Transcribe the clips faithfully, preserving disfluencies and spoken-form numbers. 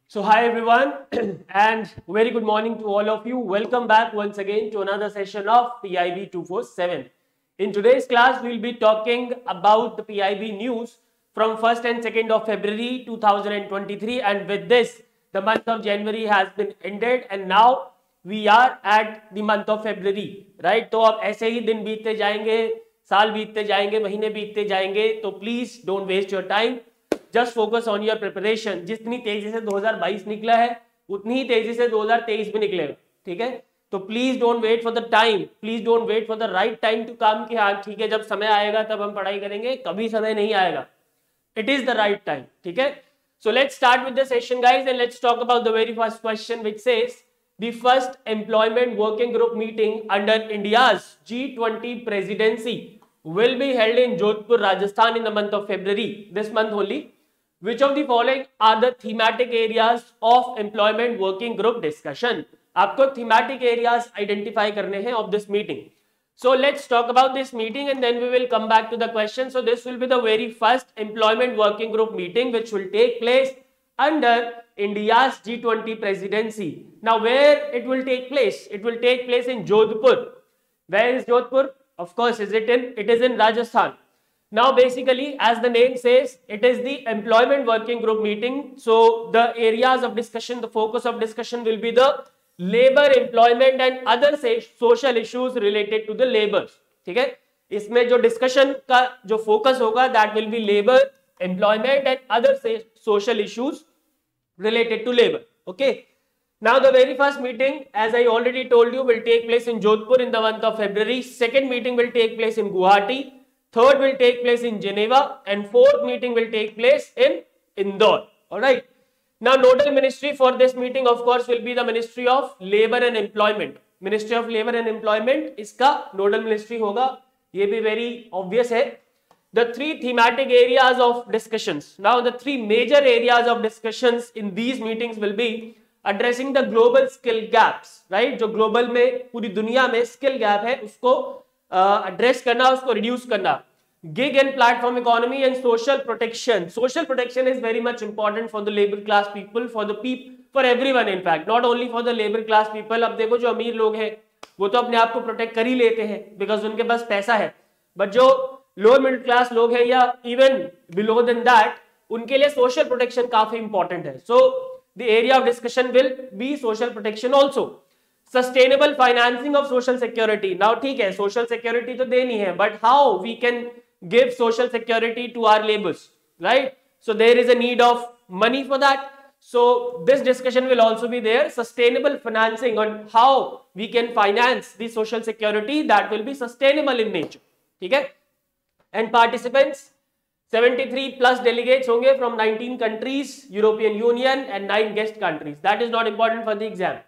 So hi everyone and very good morning to all of you. Welcome back once again to another session of P I B two forty-seven. In today's class, we will be talking about the P I B news from first and second of February two thousand twenty-three, and with this the month of January has been ended and now we are at the month of February, right? तो अब ऐसे ही दिन बीतते जाएंगे, साल बीतते जाएंगे, महीने बीतते जाएंगे, तो please don't waste your time, just focus on your preparation. जितनी तेजी से दो हज़ार बाईस निकला है उतनी ही तेजी से दो हज़ार तेईस भी निकलेगा, ठीक है? तो please don't wait for the time, please don't wait for the right time to come कि हाँ ठीक है जब समय आएगा तब हम पढ़ाई करेंगे. कभी समय नहीं आएगा, it is the right time, ठीक है? So let's start with the session guys and let's talk about the very first question, which says the first employment working group meeting under India's G twenty presidency will be held in Jodhpur, Rajasthan in the month of February, this month only. Which of the following are the thematic areas of employment working group discussion? आपको thematic areas identify करने हैं of this meeting. So let's talk about this meeting and then we will come back to the question. So this will be the very first employment working group meeting which will take place under India's G twenty presidency. Now where it will take place? It will take place in Jodhpur. Where is Jodhpur? Of course, is it in? It is in Rajasthan. Now basically, as the name says, it is the employment working group meeting. So the areas of discussion, the focus of discussion will be the labor, employment and other social issues related to the labor. ठीक है? इसमें जो discussion का जो focus होगा, that will be labor, employment and other social issues related to labor. Okay. Now the very first meeting, as I already told you, will take place in Jodhpur in the month of February. Second meeting will take place in Guwahati. Third will take place in Geneva and fourth meeting will take place in Indore. All right. Now nodal ministry for this meeting of course will be the Ministry of Labour and Employment. Ministry of Labour and Employment इसका nodal ministry होगा. ये भी very obvious है. The three thematic areas of discussions. Now the three major areas of discussions in these meetings will be addressing the global skill gaps. Right? जो global में पूरी दुनिया में skill gap है उसको एड्रेस uh, करना, उसको रिड्यूस करना. Gig and platform economy and social protection. Social protection is very much important for the labour class people, for the people, for everyone in fact, not only for the labour class people. अब देखो जो अमीर लोग हैं वो तो अपने आप को प्रोटेक्ट कर ही लेते हैं बिकॉज उनके पास पैसा है, बट जो लोअर मिडिल क्लास लोग हैं या इवन बिलो देन दैट, उनके लिए सोशल प्रोटेक्शन काफी इंपॉर्टेंट है. So the area of discussion will be social protection also. Sustainable financing of social security. Now ठीक है सोशल सिक्योरिटी तो देनी है, but how we can give social security to our labours, right? So there is a need of money for that. So this discussion will also be there. Sustainable financing on how we can finance the social security that will be sustainable in nature, ठीक है? And participants seventy-three plus delegates होंगे from nineteen countries, European Union and nine guest countries. That is not important for the exam.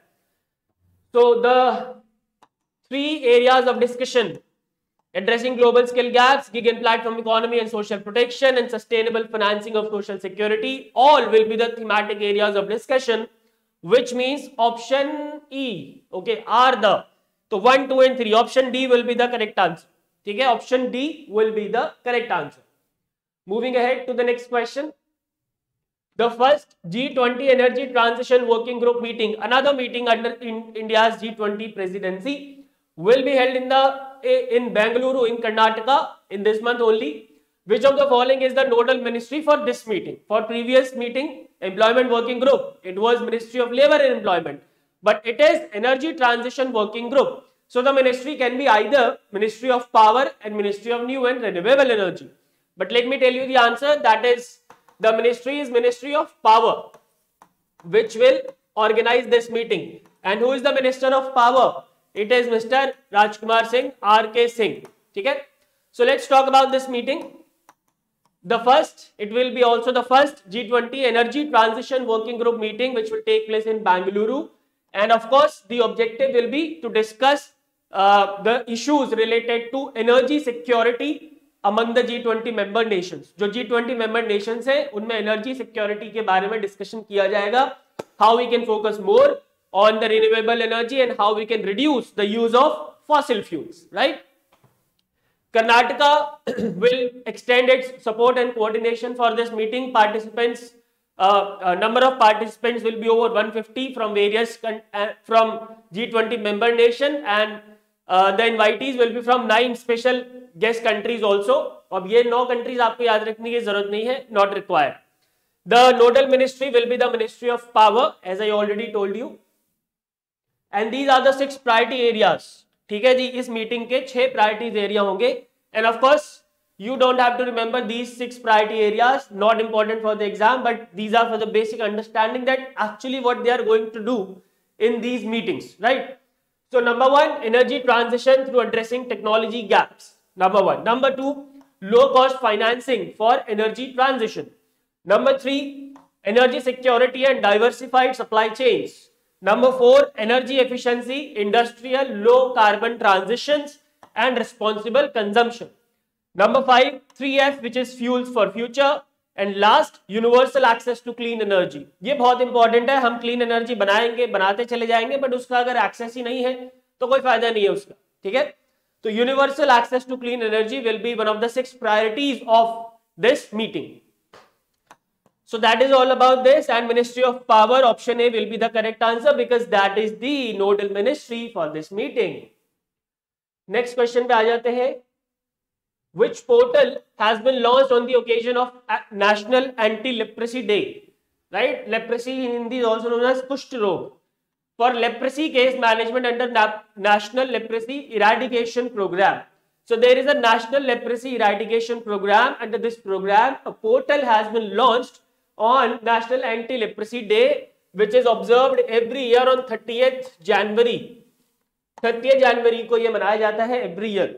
So the three areas of discussion, addressing global skill gaps, gig and platform economy and social protection and sustainable financing of social security, all will be the thematic areas of discussion, which means option E, okay, are the, so one, two and three, option D will be the correct answer. ठीक है, option D will be the correct answer. Moving ahead to the next question. The first G twenty Energy Transition Working Group meeting, another meeting under in India's G twenty presidency, will be held in the in Bengaluru in Karnataka in this month only. Which of the following is the nodal ministry for this meeting? For previous meeting, Employment Working Group, it was Ministry of Labour and Employment, but it is Energy Transition Working Group. So the ministry can be either Ministry of Power and Ministry of New and Renewable Energy. But let me tell you the answer. That is, the ministry is Ministry of Power, which will organize this meeting. And who is the Minister of Power? It is Mister Rajkumar Singh, R K Singh. Okay? So let's talk about this meeting. The first, it will be also the first G twenty Energy Transition Working Group meeting, which will take place in Bengaluru. And of course, the objective will be to discuss uh, the issues related to energy security among the G twenty member nations. जो G twenty member nations है उनमें energy security के बारे में discussion किया जाएगा. How we can focus more on the renewable energy and how we can reduce the use of fossil fuels, right? Karnataka will extend its support and coordination for this meeting. Participants uh, uh, number of participants will be over one fifty from various uh, from G twenty member nation, and uh, the invitees will be from nine special guest countries also. अब ये नौ countries आपको याद रखने की जरूरत नहीं है, not required. The nodal ministry will be the Ministry of Power, as I already told you, and these are the six priority areas. ठीक है जी, इस मीटिंग के छह प्रायोरिटीज एरिया होंगे, and of course you don't have to remember these six priority areas, not important for the exam, but these are for the basic understanding that actually what they are going to do in these meetings, right? So number one, energy transition through addressing technology gaps. Number one. Number two, low cost financing for energy transition. Number three, energy security and diversified supply chains. Number four, energy efficiency, industrial low carbon transitions and responsible consumption. Number five, three F, which is fuels for future. And last, universal access to clean energy. ये बहुत important है, हम clean energy बनाएंगे, बनाते चले जाएंगे, but उसका अगर एक्सेस ही नहीं है तो कोई फायदा नहीं है उसका, ठीक है? तो universal access to clean energy will be one of the six priorities of this meeting. So that is all about this, and Ministry of Power, option A will be the correct answer because that is the nodal ministry for this meeting. Next question पे आ जाते हैं. Which portal has been launched on the occasion of National Anti-Leprosy Day? Right? Leprosy in Hindi is also known as Kusht Rog. For leprosy case management under National Leprosy Eradication Program. So there is a National Leprosy Eradication Program. Under this program, a portal has been launched on National Anti-Leprosy Day, which is observed every year on thirtieth January. thirtieth January को ये मनाया जाता है every year.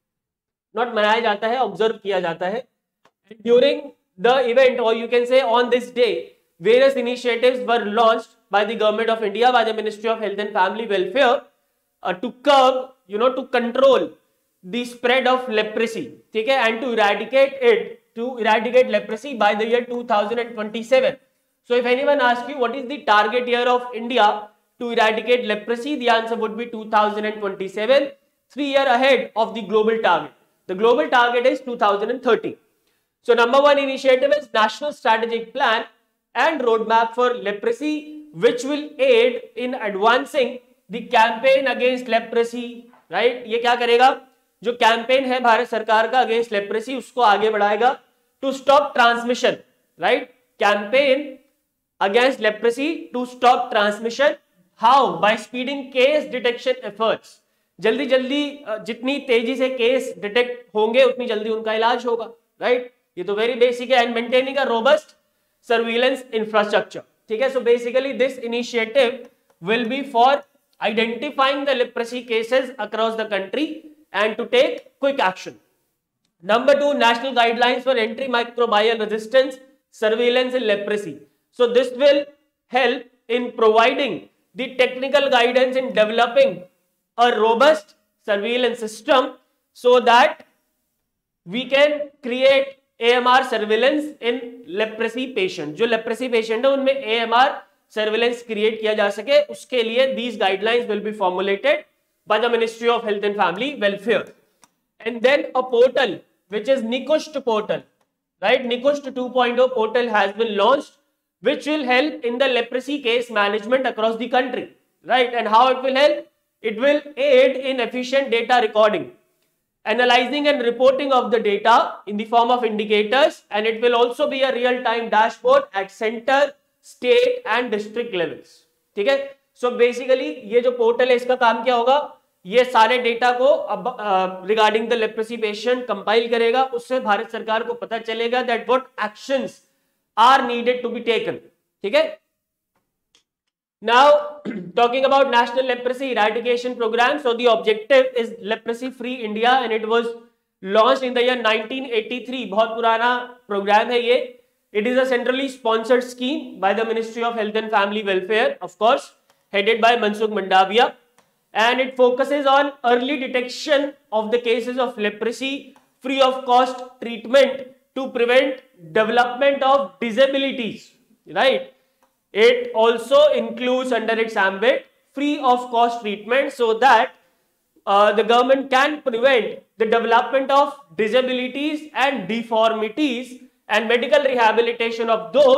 Not मनाया जाता है, observe किया जाता है. During the event, or you can say on this day, various initiatives were launched by the government of India, by the Ministry of Health and Family Welfare, uh, to curb, you know, to control the spread of leprosy, ठीक है, and to eradicate it, to eradicate leprosy by the year two thousand twenty-seven. So if anyone asks you what is the target year of India to eradicate leprosy, the answer would be two thousand twenty-seven, three years ahead of the global target. The global target is two thousand thirty. So number one initiative is National Strategic Plan and Roadmap for Leprosy, which will aid in advancing the campaign against leprosy. Right? ये क्या करेगा? जो campaign है भारत सरकार का against leprosy, उसको आगे बढ़ाएगा. To stop transmission. Right? Campaign against leprosy to stop transmission. How? By speeding case detection efforts. जल्दी जल्दी जितनी तेजी से केस डिटेक्ट होंगे उतनी जल्दी उनका इलाज होगा. राइट? ये तो वेरी बेसिक है. And maintaining a robust surveillance infrastructure. ठीक है? So basically this initiative will be for identifying the leprosy cases across the country and to take quick action. Number two, national guidelines for antimicrobial resistance surveillance in leprosy. So this will help in providing the technical guidance in developing a robust surveillance system so that we can create A M R surveillance in leprosy patient. जो leprosy patient है उनमें A M R surveillance create किया जा सके, उसके लिए these guidelines will be formulated by the Ministry of Health and Family Welfare. And then a portal which is Nikusht portal, right? Nikusht two point oh portal has been launched, which will help in the leprosy case management across the country, right? And how it will help? It will aid in efficient data recording, analyzing and reporting of the data in the form of indicators, and it will also be a real-time dashboard at center, state and district levels. ठीक है? सो so basically ये जो portal है इसका काम क्या होगा? ये सारे डेटा को अब regarding the leprosy patient compile करेगा, उससे भारत सरकार को पता चलेगा that what actions are needed to be taken. ठीक है? Now talking about national leprosy eradication programme. So the objective is leprosy free India and it was launched in the year nineteen eighty three. बहुत पुराना programme है ये. It is a centrally sponsored scheme by the ministry of health and family welfare, of course headed by Mansukh Mandavia, and it focuses on early detection of the cases of leprosy, free of cost treatment to prevent development of disabilities, right? It also includes under its ambit free of cost treatment so that uh, the government can prevent the development of disabilities and deformities and medical rehabilitation of those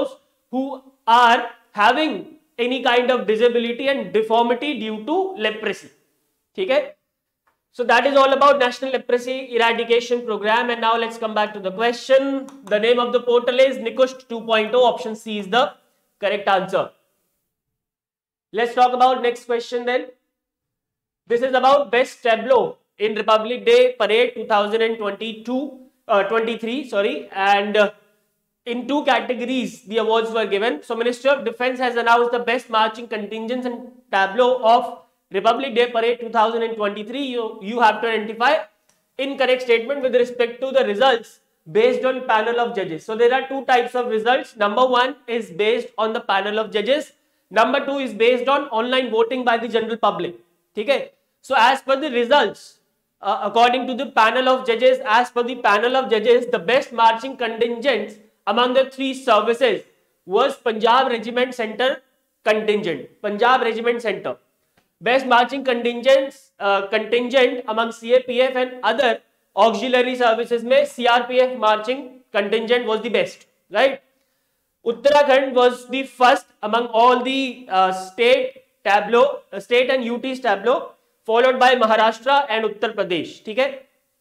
who are having any kind of disability and deformity due to leprosy. ठीक है? So that is all about National Leprosy Eradication Program. And now let's come back to the question. The name of the portal is Nikust two point oh. Option C is the correct answer. Let's talk about next question then. This is about Best Tableau in Republic Day Parade two thousand twenty-two, uh, twenty-three, sorry. And uh, in two categories, the awards were given. So Ministry of Defence has announced the Best Marching Contingents and Tableau of Republic Day Parade two thousand twenty-three. You, you have to identify incorrect statement with respect to the results based on panel of judges. So there are two types of results. Number one is based on the panel of judges. Number two is based on online voting by the general public. Okay? So as per the results, uh, according to the panel of judges, as per the panel of judges, the best marching contingents among the three services was Punjab Regiment Center contingent. Punjab Regiment Center. Best marching contingents uh, contingent among C A P F and other auxiliary services में C R P F marching contingent was the best, right? Uttarakhand was the first among all the uh, state tableau, uh, state and U T's tableau, followed by Maharashtra and Uttar Pradesh. ठीक है?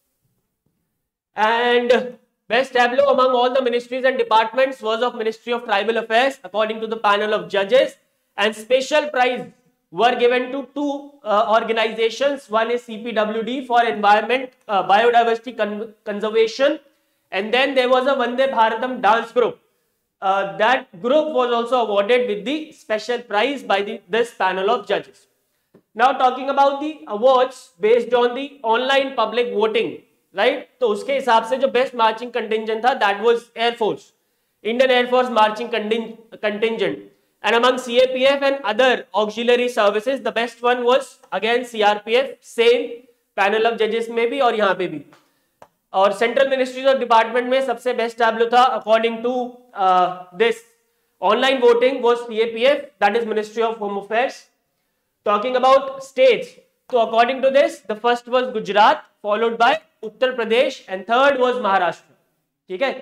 And best tableau among all the ministries and departments was of Ministry of Tribal Affairs according to the panel of judges, and special prize were given to two uh, organizations. One is C P W D for environment, uh, biodiversity con conservation, and then there was a Vande Bharatam dance group. Uh, that group was also awarded with the special prize by the, this panel of judges. Now talking about the awards based on the online public voting, right? तो उसके हिसाब से जो best marching contingent था, that was Air Force, Indian Air Force marching contingent. And among C A P F and other auxiliary services, the best one was again C R P F, same panel of judges में भी और यहाँ पे भी. और Central Ministries of Department में सबसे best tableau था according to uh, this online voting was C A P F, that is Ministry of Home Affairs. Talking about states, so according to this, the first was Gujarat, followed by Uttar Pradesh, and third was Maharashtra. ठीक है?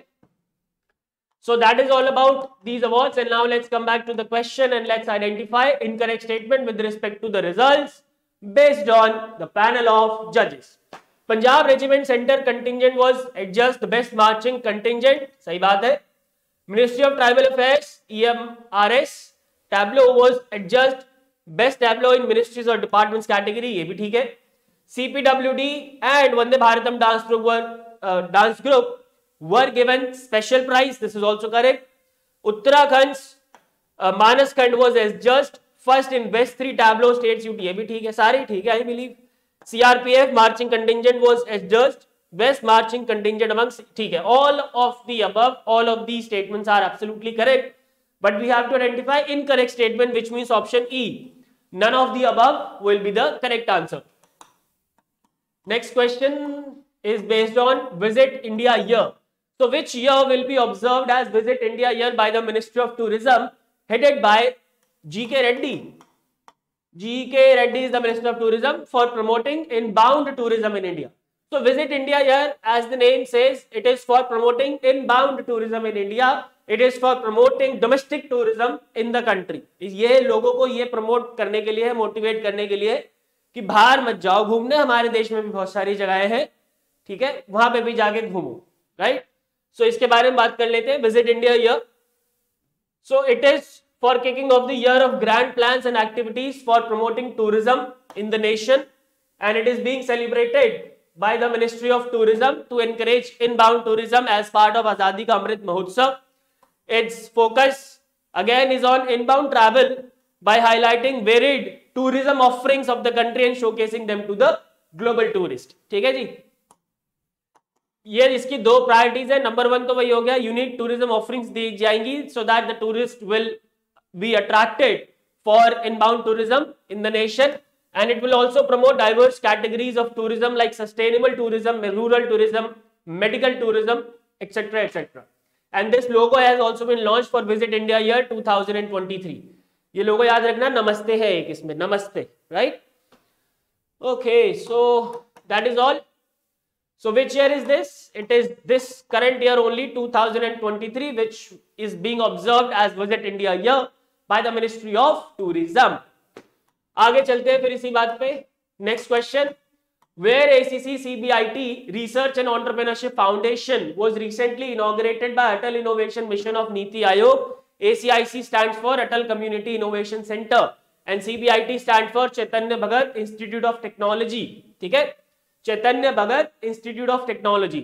So that is all about these awards, and now let's come back to the question and let's identify incorrect statement with respect to the results based on the panel of judges. Punjab Regiment Center contingent was adjudged the best marching contingent. सही बात है. Ministry of Tribal Affairs E M R S tableau was adjudged best tableau in ministries or departments category. ये भी ठीक है. C P W D and Vande Bharatam dance group were uh, dance group were given special prize. This is also correct. Uttarakhand's uh, Manas Khand was adjudged first in best three tableau states. ये भी ठीक है. सारे ठीक है. I believe. C R P F marching contingent was adjudged best marching contingent among. ठीक है. All of the above, all of these statements are absolutely correct. But we have to identify incorrect statement, which means option E. None of the above will be the correct answer. Next question is based on Visit India Year. So which year will be observed as Visit India Year by the Ministry of Tourism headed by G K Reddy? G K Reddy is the Minister of Tourism for promoting inbound tourism in India. So Visit India Year, as the name says, it is for promoting inbound tourism in India. It is for promoting domestic tourism in the country. ये लोगों को ये promote करने के लिए है, motivate करने के लिए कि बाहर मत जाओ घूमने, हमारे देश में भी बहुत सारी जगहें हैं, ठीक है, वहां पे भी जाके घूमो, right? So इसके बारे में बात कर लेते हैं. Visit India Year. So it is for kicking off the year of grand plans and activities for promoting tourism in the nation, and it is being celebrated by the Ministry of Tourism to encourage inbound tourism as part of Azadi Ka Amrit Mahotsav. Its focus again is on inbound travel by highlighting varied tourism offerings of the country and showcasing them to the global tourist. ठीक है जी, ये इसकी दो priorities है. Number one तो वही हो गया, यूनिक टूरिज्म ऑफरिंग्स दी जाएंगी so that the tourist will be attracted for inbound tourism in the nation, and it will also promote diverse categories of tourism like sustainable tourism, rural tourism, medical tourism, etc, etc. And this logo has also been launched for Visit India Year two thousand twenty-three. ये लोगो याद रखना, नमस्ते है एक इसमें, नमस्ते, right? Okay, so that is all. So which year is this? It is this current year only, two thousand twenty-three, which is being observed as Visit India Year by the Ministry of Tourism. आगे चलते हैं फिर इसी बात पे. Next question. Where A C C C B I T Research and Entrepreneurship Foundation was recently inaugurated by Atal Innovation Mission of Niti Aayog. A C I C stands for Atal Community Innovation Center and C B I T stands for Chaitanya Bhagat Institute of Technology. ठीक है, Chaitanya Bhagat Institute of Technology.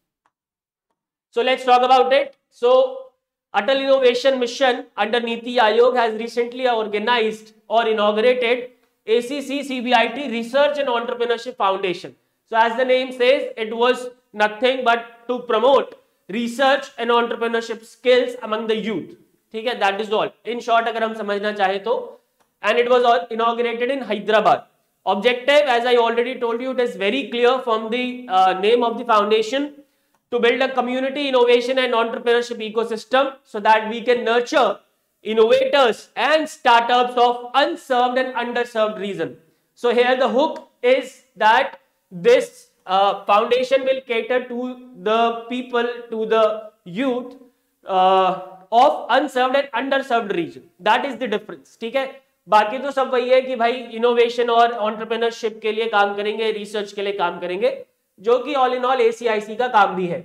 So let's talk about it. So Atal Innovation Mission under Niti Aayog has recently organized or inaugurated A C C C B I T Research and Entrepreneurship Foundation. So as the name says, it was nothing but to promote research and entrepreneurship skills among the youth. ठीक है, that is all. In short, अगर हम समझना चाहे तो, and it was inaugurated in Hyderabad. Objective, as I already told you, it is very clear from the uh, name of the foundation, to build a community innovation and entrepreneurship ecosystem so that we can nurture innovators and startups of unserved and underserved region. So here the hook is that this uh, foundation will cater to the people, to the youth uh, of unserved and underserved region. That is the difference. ठीक है, बाकी तो सब वही है कि भाई innovation और एंटरप्रेन्योरशिप के लिए काम करेंगे, रिसर्च के लिए काम करेंगे, जो कि all in all A C I C का काम भी है.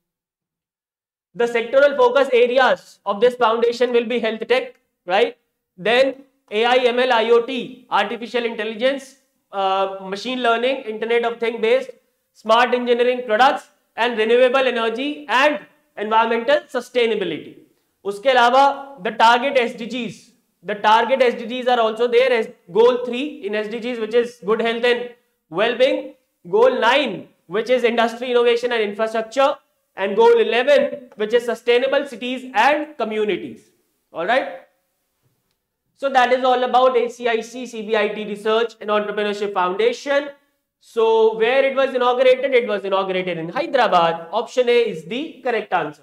The sectoral focus areas of this foundation will be health tech, right? Then A I M L I O T, artificial intelligence, uh, machine learning, Internet of Things based, smart engineering products and renewable energy and environmental sustainability. उसके अलावा the target S D Gs, the target S D Gs are also there as goal three in S D Gs, which is good health and well-being, goal nine, which is industry innovation and infrastructure, and goal eleven, which is sustainable cities and communities. All right. So that is all about A C I C C B I T Research and Entrepreneurship Foundation. So where it was inaugurated? It was inaugurated in Hyderabad. Option A is the correct answer.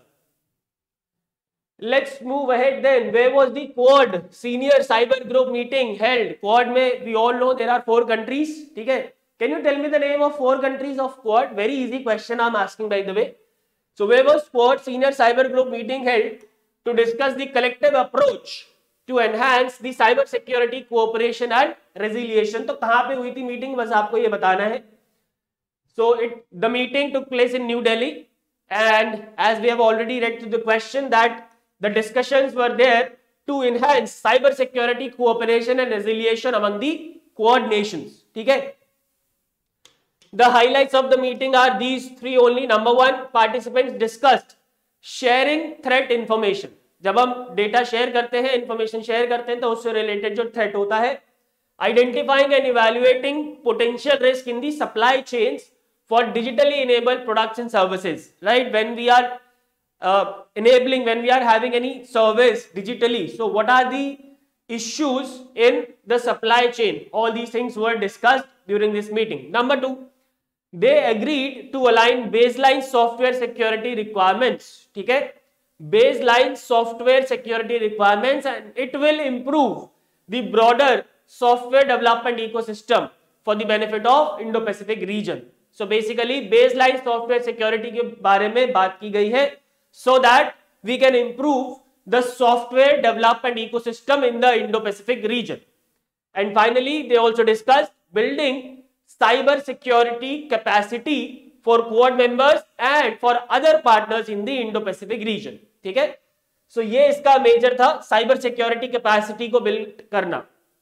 Let's move ahead then. Where was the Quad Senior Cyber Group meeting held? Quad में we all know there are four countries. ठीक है? Can you tell me the name of four countries of Quad? Very easy question I'm asking, by the way. So where was Quad Senior Cyber Group meeting held to discuss the collective approach to enhance the cyber security cooperation and resilience? तो कहाँ पे हुई थी meeting, बस आपको ये बताना है. So it the meeting took place in New Delhi, and as we have already read through the question, that the discussions were there to enhance cyber security cooperation and resilience among the Quad nations. ठीक है? The highlights of the meeting are these three only. Number one, participants discussed sharing threat information. जब हम data share करते हैं, information share करते हैं, तो उससे रिलेटेड जो थ्रेट होता है, identifying and evaluating potential risk in the supply chains for digitally enabled products and services. Right, when we are enabling, when we are having any service digitally, so what are the issues in the supply chain? All these things were discussed during this meeting. Number two, they agreed to align baseline software security requirements. ठीक है, baseline software security requirements, and it will improve the broader software development ecosystem for the benefit of Indo-Pacific region. So basically baseline software security के बारे में बात की गई है, so that we can improve the software development ecosystem in the Indo-Pacific region. And finally, they also discussed building cyber security capacity for Quad members and for other partners in the Indo-Pacific region. ठीक है? So ये इसका major था, cyber security capacity को build करना.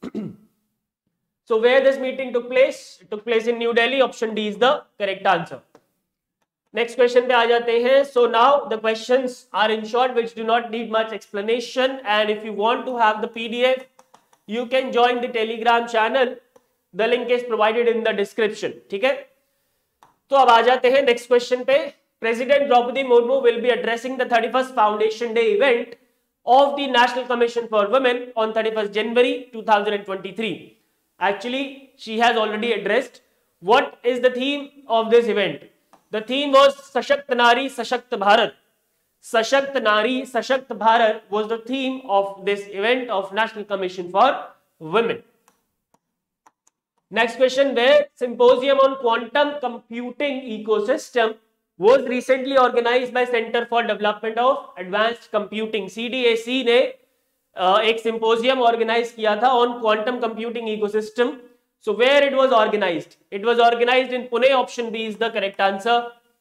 So where this meeting took place? It took place in New Delhi. Option D is the correct answer. Next question पे आ जाते हैं. So now the questions are in short, which do not need much explanation, and if you want to have the P D F, you can join the Telegram channel. The link is provided in the description. ठीक है? तो अब आ जाते हैं next question पे. President Draupadi Murmu will be addressing the thirty-first Foundation Day event of the National Commission for Women on thirty-first January two thousand twenty-three. Actually, she has already addressed. What is the theme of this event? The theme was Sashakt Nari Sashakt Bharat. Sashakt Nari Sashakt Bharat was the theme of this event of National Commission for Women. Next question, where symposium on quantum computing ecosystem was recently organized by Center for Development of Advanced Computing. C D A C ने uh, एक symposium organize किया था on quantum computing ecosystem. So where it was organized? It was organized in Pune. Option B is the correct answer.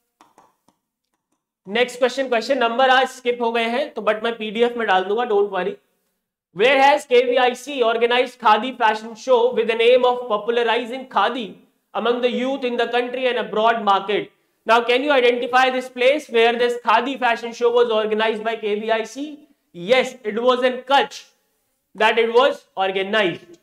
Next question, question number आज skip हो गए हैं तो but मैं P D F में डाल दूंगा, don't worry. Where has K V I C organized Khadi fashion show with the aim of popularizing Khadi among the youth in the country and abroad market? Now, can you identify this place where this Khadi fashion show was organized by K V I C? Yes, it was in Kutch that it was organized.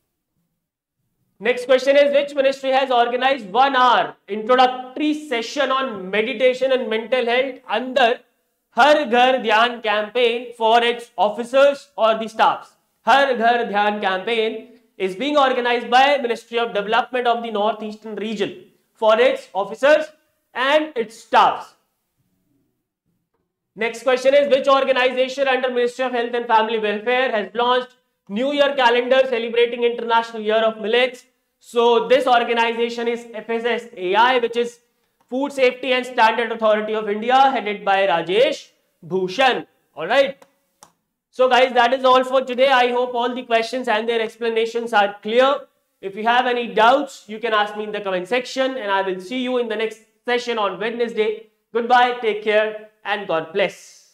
Next question is, which ministry has organized one hour introductory session on meditation and mental health under हर घर ध्यान campaign for its officers or the staffs? हर घर ध्यान campaign is being organized by Ministry of Development of the Northeastern region for its officers and its staffs. Next question is, which organization under Ministry of Health and Family Welfare has launched New Year calendar celebrating International Year of Millets? So this organization is F S S A I, which is Food Safety and Standard Authority of India, headed by Rajesh Bhushan. All right. So guys, that is all for today. I hope all the questions and their explanations are clear. If you have any doubts, you can ask me in the comment section, and I will see you in the next session on Wednesday. Goodbye, take care, and God bless.